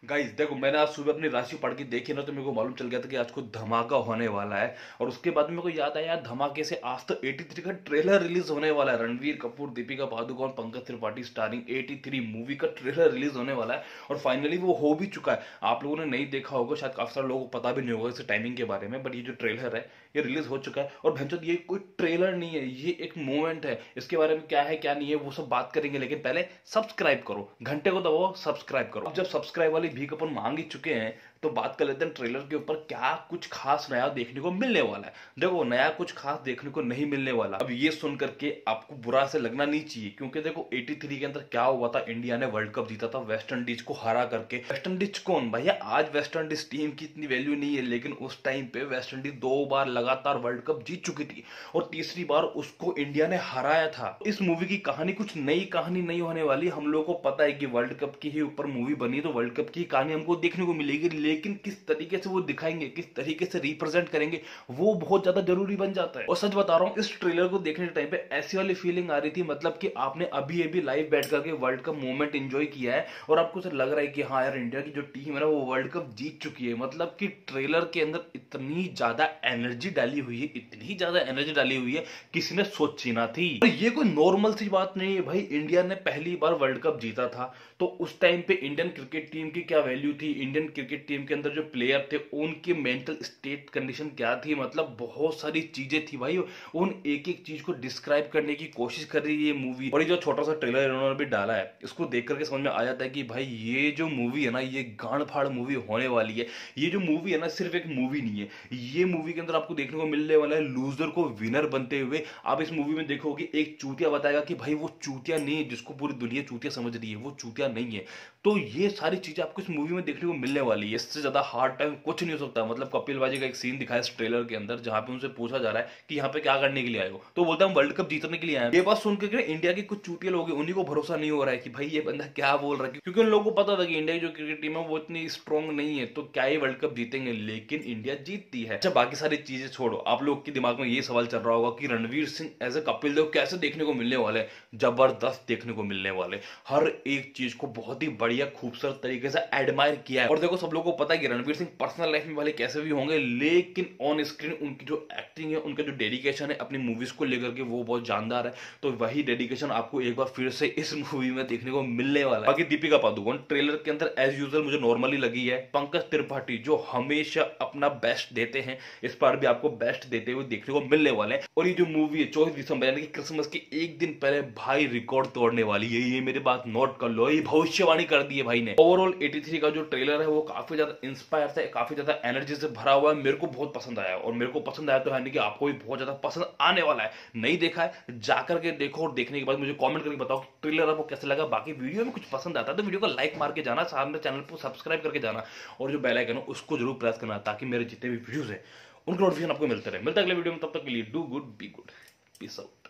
Guys देखो, मैंने आज सुबह अपनी राशि पढ़ के देखी ना, तो मेरे को मालूम चल गया था कि आज कुछ धमाका होने वाला है। और उसके बाद मेरे को याद आया यार, धमाके से आज तो 83 का ट्रेलर रिलीज होने वाला है। रणवीर कपूर, दीपिका पादुकोण, पंकज त्रिपाठी स्टारिंग 83 मूवी का ट्रेलर रिलीज होने वाला है। और फाइनली वो हो भी चुका है। आप लोगों ने नहीं देखा होगा, शायद काफी सारे लोगों को पता भी नहीं होगा इस टाइमिंग के बारे में, बट ये जो ट्रेलर है ये रिलीज हो चुका है। और भंचोद, ये कोई ट्रेलर नहीं है, ये एक मोमेंट है। इसके बारे में क्या है क्या नहीं है वो सब बात करेंगे, लेकिन पहले सब्सक्राइब करो, घंटे को दबाओ, सब्सक्राइब करो। अब जब सब्सक्राइब वाली भीख अपन मांग ही चुके हैं, तो बात कर लेते हैं ट्रेलर के ऊपर क्या कुछ खास नया देखने को मिलने वाला है। देखो, नया कुछ खास देखने को नहीं मिलने वाला। अब ये सुन करके आपको बुरा से लगना नहीं चाहिए, क्योंकि देखो 83 के अंदर क्या हुआ था, इंडिया ने वर्ल्ड कप जीता था वेस्ट इंडीज को हरा करके। वेस्ट इंडीज कौन भैया, आज वेस्ट इंडीज टीम की इतनी वैल्यू नहीं है, लेकिन उस टाइम पे वेस्ट इंडीज 2 बार लगातार वर्ल्ड कप जीत चुकी थी और तीसरी बार उसको इंडिया ने हराया था। इस मूवी की कहानी कुछ नई कहानी नहीं होने वाली। हम लोगों को पता है कि वर्ल्ड कप के ही ऊपर मूवी बनी, तो वर्ल्ड कप की कहानी हमको देखने को मिलेगी, लेकिन किस तरीके से वो दिखाएंगे, किस तरीके से रिप्रेजेंट करेंगे, वो बहुत ज्यादा जरूरी बन जाता है। और सच बता रहा हूं, इस ट्रेलर को देखने के टाइम पे ऐसी वाली फीलिंग आ रही थी, मतलब कि आपने अभी अभी लाइव बैठ करके वर्ल्ड कप मोमेंट एंजॉय किया है और आपको ऐसा लग रहा है कि हाँ यार, इंडिया की जो टीम है ना वो वर्ल्ड कप जीत चुकी है। मतलब कि ट्रेलर के अंदर इतनी ज्यादा एनर्जी डाली हुई है, इतनी ज्यादा एनर्जी डाली हुई है, किसी ने सोची ना थी। और ये कोई नॉर्मल सी बात नहीं है भाई। इंडिया ने पहली बार वर्ल्ड कप जीता था, तो उस टाइम पे इंडियन क्रिकेट टीम की क्या वैल्यू थी, इंडियन क्रिकेट टीम के अंदर जो प्लेयर थे उनकी मेंटल स्टेट कंडीशन क्या थी, मतलब बहुत सारी चीजें थी भाई। उन एक एक चीज को डिस्क्राइब करने की कोशिश कर रही है ये मूवी। और ये जो छोटा सा ट्रेलर इन्होंने भी डाला है, इसको देख करके समझ में आ जाता है कि भाई ये जो मूवी है ना, ये गांड फाड़ मूवी होने वाली है। ये जो मूवी है ना, सिर्फ एक मूवी नहीं है। ये मूवी के अंदर आपको देखने को मिलने वाला है लूजर को विनर बनते हुए। आप इस मूवी में देखोगे एक चूतिया बताएगा कि भाई वो चूतिया नहीं है जिसको पूरी दुनिया चूतिया समझ रही है, वो चूतिया नहीं है। तो ये सारी चीजें आपको इस मूवी में देखने को मिलने वाली है। इससे ज्यादा हार्ड टाइम कुछ नहीं हो सकता। मतलब कपिल बाजी का एक सीन दिखाया इस ट्रेलर के अंदर, जहां पे उनसे पूछा जा रहा है कि यहाँ पे क्या करने के लिए आए हो, तो बोलता हम वर्ल्ड कप जीतने के लिए आए हैं। ये बात सुनकर इंडिया के कुछ चूतिया लोग हैं, उन्हीं को भरोसा नहीं हो रहा है कि भाई ये बंदा क्या बोल रहा है, क्योंकि उन लोगों को पता था कि इंडिया की जो क्रिकेट टीम है वो इतनी स्ट्रॉन्ग नहीं है, तो क्या ये वर्ल्ड कप जीतेंगे। लेकिन इंडिया जीतती है। अच्छा, बाकी सारी चीजें छोड़ो, आप लोग के दिमाग में ये सवाल चल रहा होगा कि रणवीर सिंह एज ए कपिल देव कैसे देखने को मिलने वाले। जबरदस्त देखने को मिलने वाले, हर एक चीज को बहुत ही बढ़िया खूबसूरत तरीके से एडमायर किया है। और देखो, सब लोगों को पता है कि रणवीर सिंह पर्सनल लाइफ में वाले कैसे भी होंगे, लेकिन ऑन स्क्रीन उनकी जो एक्टिंग है, उनका जो डेडिकेशन है अपनी मूवीज को लेकर के, वो बहुत जानदार है। तो वही डेडिकेशन आपको एक बार फिर से इस मूवी में देखने को मिलने वाला है। बाकी दीपिका पादुकोण ट्रेलर के अंदर एज यूजुअल मुझे नॉर्मली लगी है। पंकज त्रिपाठी जो हमेशा अपना बेस्ट देते हैं, इस बार भी आपको बेस्ट देते हुए देखने को मिलने वाले हैं। और ये जो मूवी है 24 दिसंबर यानी कि क्रिसमस के एक दिन पहले भाई रिकॉर्ड तोड़ने वाली है। ये मेरी बात नोट कर लो, ये भविष्यवाणी कर दी है भाई ने। ओवरऑल 83 का जो ट्रेलर है वो काफी ज्यादा इंस्पायर था, काफी ज्यादा एनर्जी से भरा हुआ है। मेरे को बहुत पसंद आया, और मेरे को पसंद आया तो है नहीं कि आपको भी बहुत ज्यादा पसंद आने वाला है। नहीं देखा है, जाकर के देखो, और देखने के बाद मुझे कमेंट करके बताओ कि ट्रेलर आपको कैसा लगा। बाकी वीडियो में कुछ पसंद आता है तो वीडियो को लाइक मार के जाना, सामने चैनल को सब्सक्राइब करके जाना, और जो बेल आइकन है उसको जरूर प्रेस करना, ताकि मेरे जितने भी वीडियोस है उनके नोटिफिकेशन आपको मिलते रहे। मिलता है अगले वीडियो में, तब तक के लिए do good be good, peace out.